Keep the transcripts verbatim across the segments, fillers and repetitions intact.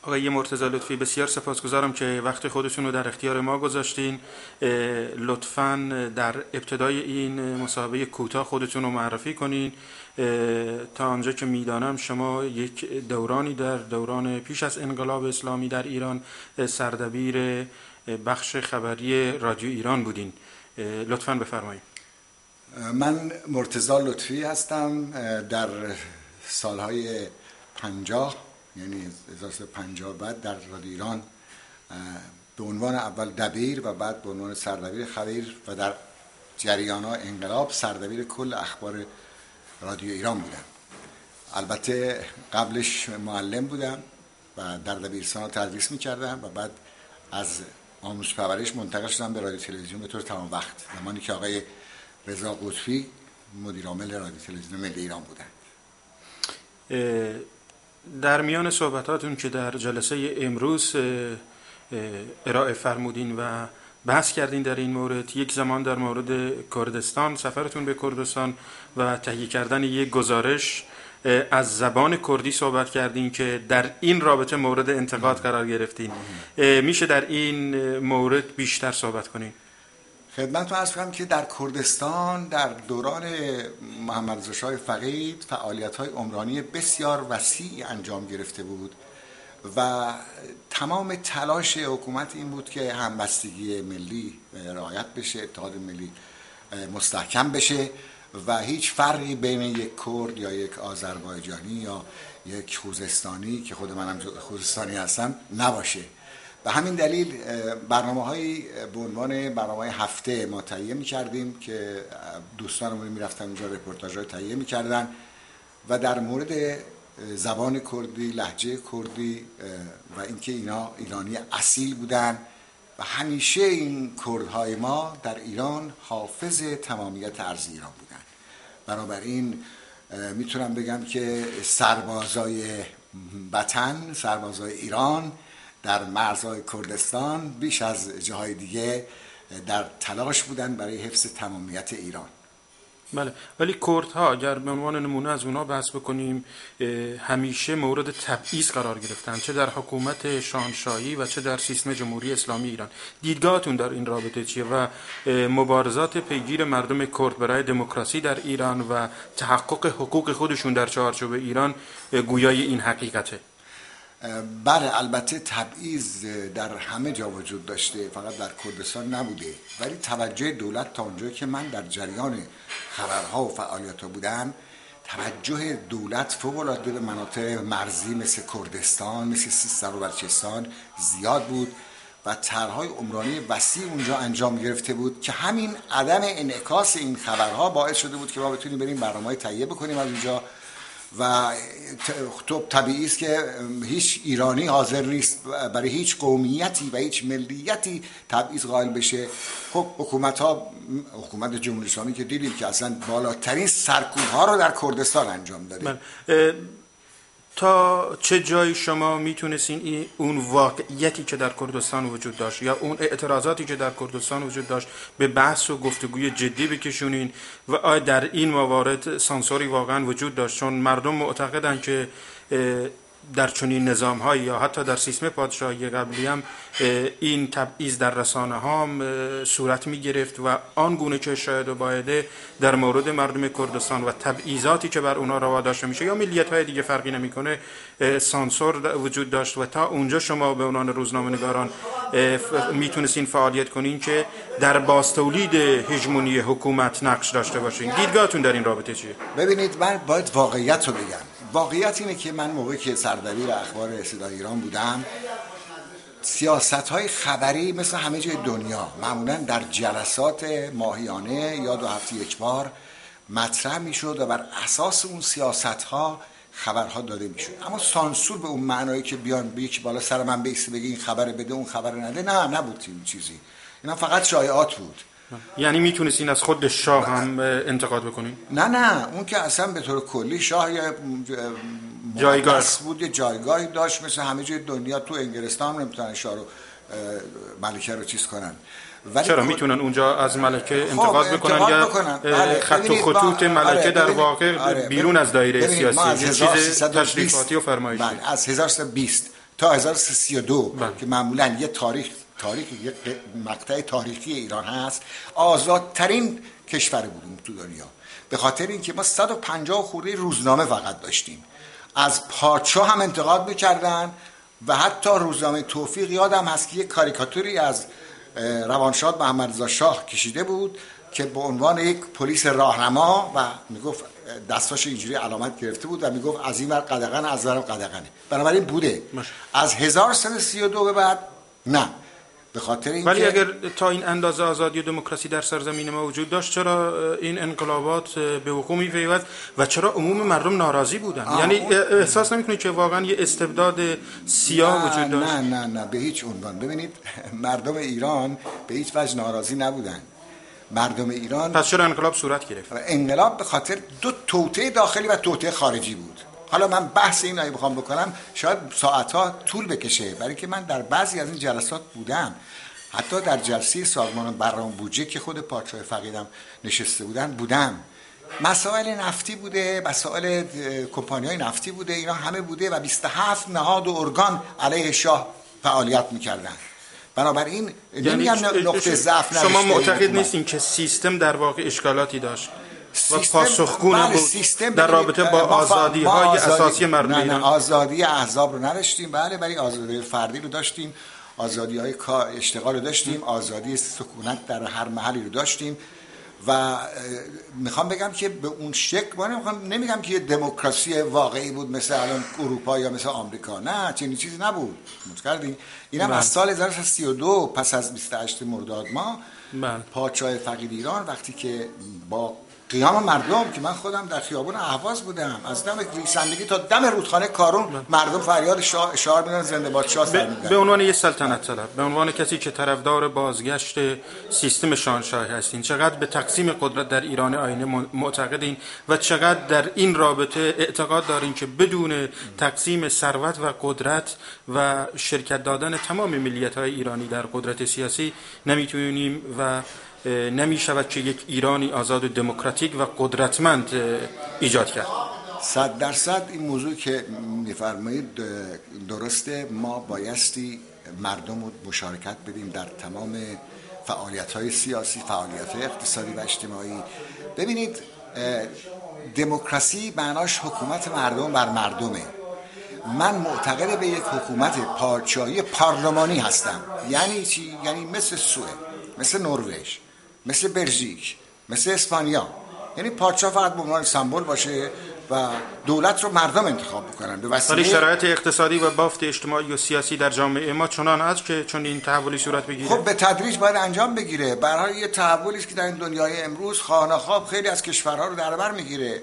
آقای مرتضی لطفی بسیار سپاسگزارم که وقت خودتون رو در اختیار ما گذاشتین. لطفاً در ابتدای این مصاحبه کوتاه خودتون رو معرفی کنین. تا آنجا که میدانم شما یک دورانی در دوران پیش از انقلاب اسلامی در ایران سردبیر بخش خبری رادیو ایران بودین. لطفاً بفرمایید. من مرتضی لطفی هستم. در سالهای پنجاه یعنی هزار و سیصد و پنجاه بعد در رادیو ایران به عنوان اول دبیر و بعد به عنوان سردبیر خبیر و در جریان‌ها انقلاب سردبیر کل اخبار رادیو ایران بودم. البته قبلش معلم بودم و در دبیرستان تدریس می‌کردم و بعد از آموزش پرورش منتقل شدم به رادیو تلویزیون به طور تمام وقت، زمانی که آقای رضا قطبی مدیر عامل رادیو تلویزیون ملی ایران بودند. در میان صحبتاتون که در جلسه امروز ارائه فرمودین و بحث کردین در این مورد، یک زمان در مورد کردستان، سفرتون به کردستان و تهیه کردن یک گزارش از زبان کردی صحبت کردین که در این رابطه مورد انتقاد قرار گرفتین. میشه در این مورد بیشتر صحبت کنین؟ خدمتتون عرض کنم که در کردستان در دوران محمد رضا شاه فقید فعالیت‌های عمرانی بسیار وسیعی انجام گرفته بود و تمام تلاش حکومت این بود که همبستگی ملی رعایت بشه، اتحاد ملی مستحکم بشه و هیچ فرقی بین یک کرد یا یک آذربایجانی یا یک خوزستانی که خود منم خوزستانی هستم نباشه. به همین دلیل برنامه‌هایی به عنوان برنامه هفته ما تهیه می‌کردیم که دوستانمون می‌رفتن اونجا رپورتاژهای تهیه می‌کردن و در مورد زبان کردی، لهجه کردی و اینکه اینا ایرانی اصیل بودن و همیشه این کردهای ما در ایران حافظ تمامیت ارض ایران بودن. بنابراین میتونم بگم که سربازای وطن، سربازای ایران در مرزهای کردستان بیش از جاهای دیگه در تلاش بودن برای حفظ تمامیت ایران. بله، ولی کردها اگر به عنوان نمونه از اونا بحث بکنیم همیشه مورد تبعیض قرار گرفتن، چه در حکومت شاهنشاهی و چه در سیستم جمهوری اسلامی ایران. دیدگاهتون در این رابطه چیه و مبارزات پیگیر مردم کرد برای دموکراسی در ایران و تحقق حقوق خودشون در چارچوب ایران گویای این حقیقته؟ بله، البته تبعیض در همه جا وجود داشته، فقط در کردستان نبوده، ولی توجه دولت تا اونجایی که من در جریان خبرها و فعالیت‌ها بودم، توجه دولت فوق‌العاده به مناطق مرزی مثل کردستان، مثل سیستان و بلوچستان زیاد بود و طرح‌های عمرانی وسیع اونجا انجام گرفته بود که همین عدم انعکاس این خبرها باعث شده بود که ما بتونیم بریم برنامه‌های تهیه بکنیم از اونجا و طبیعی است که هیچ ایرانی حاضر نیست برای هیچ قومیتی و هیچ ملیتی تبعیض قائل بشه. خب حکومت ها، حکومت جمهوری اسلامی که دیدیم که اصلا بالاترین سرکوب ها رو در کردستان انجام داده. تا چه جایی شما میتونستین اون واقعیتی که در کردستان وجود داشت یا اون اعتراضاتی که در کردستان وجود داشت به بحث و گفتگوی جدی بکشونین و آیا در این موارد سانسوری واقعا وجود داشت؟ چون مردم معتقدن که در چنین نظام‌هایی یا حتی در سیستم پادشاهی قبلی هم این تبعیض در رسانه‌ها هم صورت می‌گرفت و آن گونه که شاید و بایده در مورد مردم کردستان و تبعیضاتی که بر اونها روا داشته میشه یا ملیت‌های دیگه فرقی نمی‌کنه سانسور وجود داشت و تا اونجا شما به عنوان روزنامه‌نگاران میتونستین فعالیت کنین که در بازتولید هژمونی حکومت نقش داشته باشین. دیدگاهتون در این رابطه چیه؟ ببینید، من باید واقعیت رو بگم. واقعیت اینه که من موقعی که سردبیر اخبار صدای ایران بودم، سیاست‌های خبری مثل همه جای دنیا معمولاً در جلسات ماهیانه یا دو هفته یک بار مطرح می‌شد و بر اساس اون سیاست‌ها خبرها داده می‌شد. اما سانسور به اون معنایی که بیان به یک بالا سر من بیسته بگی این خبر بده اون خبر نده، نه نبود این چیزی. اینا فقط شایعات بود. یعنی میتونستین از خود شاه هم انتقاد بکنین؟ نه نه، اون که اصلا به طور کلی شاه جایگاه بود، یه جایگاهی داشت مثل همه جای دنیا. تو انگلستان نمیتونن شاه رو ملکه رو چیز کنن. چرا میتونن اونجا از ملکه انتقاد بکنن یا بله. خط و خطوط ملکه آره در واقع آره بیرون از دایر سیاسی، از چیز تشریفاتی و فرمایشی. بله، از هزار و سیصد و بیست تا هزار و سیصد و سی و دو که معمولا یه تاریخ تاریخ یه مقطع تاریخی ایران هست، آزادترین کشور بودیم تو دنیا، به خاطر اینکه ما صد و پنجاه خورده روزنامه فقط داشتیم. از پادشاه هم انتقاد میکردن و حتی روزنامه توفیق یادم هست که یک کاریکاتوری از روانشاد محمد رضا شاه کشیده بود که به عنوان یک پلیس راهنما و میگفت دستاش اینجوری علامت گرفته بود و میگفت از این ور قدغن از ور قدغنه. بنابراین بوده مش. از هزار و سیصد و سی و دو به بعد نه، به خاطر این ولی اگر تا این اندازه آزادی و دموکراسی در سرزمین ما وجود داشت، چرا این انقلابات به وقوع می‌پیوست و چرا عموم مردم ناراضی بودن؟ یعنی احساس نمی‌کنید که واقعا یه استبداد سیاه وجود داشت؟ نه نه نه به هیچ عنوان. ببینید مردم ایران به هیچ وجه ناراضی نبودن. مردم ایران پس چرا انقلاب صورت گرفت؟ انقلاب به خاطر دو توطئه داخلی و توطئه خارجی بود. حالا من بحث این اگه بخوام بکنم شاید ساعت‌ها طول بکشه، برای که من در بعضی از این جلسات بودم، حتی در جلسه سازمان برنامه بودجه که خود پادشاه فقیدم نشسته بودن بودم. مسائل نفتی بوده، مسائل کمپانی‌های نفتی بوده، اینا همه بوده و بیست و هفت نهاد و ارگان علیه شاه فعالیت می‌کردن. بنابراین نمیگم نقطه ضعف نداشته. شما معتقد نیستین که سیستم در واقع اشکالاتی داشت و پاسخگو بود در رابطه با آزادی‌های اساسی مردم ایران؟ نه نه آزادی احزاب رو نداشتیم، بله، ولی آزادی فردی رو داشتیم، آزادی‌های اشتغال رو داشتیم، آزادی سکونت در هر محلی رو داشتیم و میخوام بگم که به اون شکل من نمیگم که یه دموکراسی واقعی بود مثل الان اروپا یا مثل آمریکا، نه چنین چیزی نبود. متکردین اینم از سال هزار و سیصد و سی و دو پس از بیست و هشتم مرداد ما پادشاه فقید ایران وقتی که با قیام مردم که من خودم در خیابون اهواز بودم، از دم ریسندگی تا دم رودخانه کارون مردم فریاد شعار می‌زدن زنده باد شاه سر می‌دادن. به عنوان یه سلطنت طلب، به عنوان کسی که طرفدار بازگشت سیستم شاهنشاهی هستین، چقدر به تقسیم قدرت در ایران آینه معتقدین و چقدر در این رابطه اعتقاد دارین که بدون تقسیم ثروت و قدرت و شرکت دادن تمام ملیت‌های ایرانی در قدرت سیاسی نمیتونیم و نمی شود که یک ایرانی آزاد و دموکراتیک و قدرتمند ایجاد کرد؟ صد درصد این موضوع که میفرمایید درسته. ما بایستی مردم رو مشارکت بدیم در تمام فعالیت‌های سیاسی، فعالیت‌های اقتصادی و اجتماعی. ببینید دموکراسی معناش حکومت مردم بر مردمه. من معتقد به یک حکومت پادشاهی پارلمانی هستم. یعنی چی؟ یعنی مثل سوئد، مثل نروژ، مثل بلژیک، مثل اسپانیا. یعنی پادشاه فقط به عنوان سمبل باشه و دولت رو مردم انتخاب بکنن به وسیله. ولی شرایط اقتصادی و بافت اجتماعی و سیاسی در جامعه ما چنان است که چون این تحولی صورت بگیره. خب به تدریج باید انجام بگیره. برای یه تحولی است که در این دنیای امروز خانه‌خواب خیلی از کشورها رو در بر میگیره.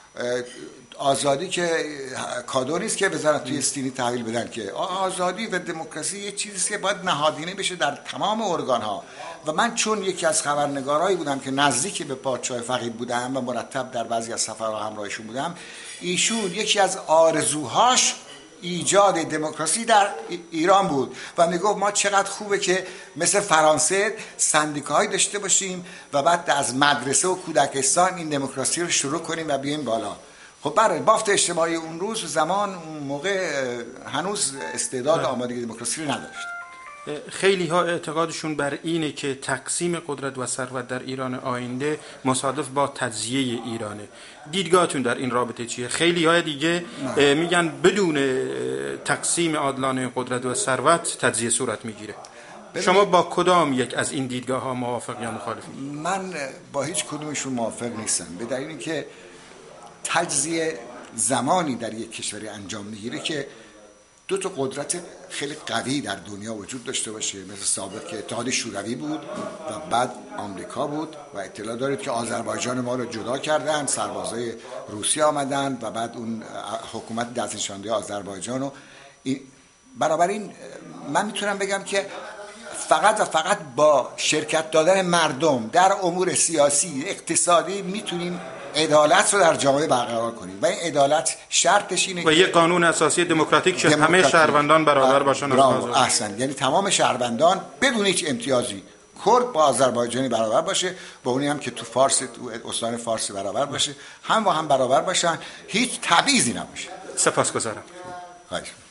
آزادی که کادو نیست که بذارن توی استینی تحویل بدن، که آزادی و دموکراسی یه چیزیه که باید نهادینه بشه در تمام ارگان‌ها. و من چون یکی از خبرنگارایی بودم که نزدیک به پادشاه فقید بودم و مرتب در بعضی از سفرها همراهشون بودم، ایشون یکی از آرزوهاش ایجاد دموکراسی در ایران بود و میگفت ما چقدر خوبه که مثل فرانسه سندیکاهایی داشته باشیم و بعد از مدرسه و کودکستان این دموکراسی رو شروع کنیم و بیایم بالا. خب برای بافت اجتماعی اون روز زمان اون موقع هنوز استعداد آمادگی دموکراسی رو نداشت. خیلی ها اعتقادشون بر اینه که تقسیم قدرت و ثروت در ایران آینده مصادف با تجزیه ایرانه. دیدگاهتون در این رابطه چیه؟ خیلی های دیگه نه. میگن بدون تقسیم عادلانه قدرت و ثروت تجزیه صورت میگیره. شما با کدام یک از این دیدگاه ها موافق یا مخالفید؟ من با هیچ کدومشون موافق نیستم، به دلیل اینکه تجزیه زمانی در یک کشوری انجام میگیره که دو تا قدرت خیلی قوی در دنیا وجود داشته باشه. مثل سابق که اتحاد شوروی بود و بعد آمریکا بود و اطلاع دارید که آذربایجان ما رو جدا کردن، سربازای روسیه آمدن و بعد اون حکومت دستنشانده آذربایجان رو. بنابراین من میتونم بگم که فقط و فقط با شرکت دادن مردم در امور سیاسی اقتصادی میتونیم عدالت رو در جامعه برقرار کنیم و این عدالت شرطش اینه و یه قانون اساسی دموکراتیک که همه شهروندان برابر باشن. احسن، یعنی تمام شهروندان بدون هیچ امتیازی، کرد با آذربایجانی برابر باشه، با اونی هم که تو فارس تو استان فارسی برابر باشه، هم با هم برابر باشن، هیچ تبعیضی نباشه. سپاسگزارم. خواهش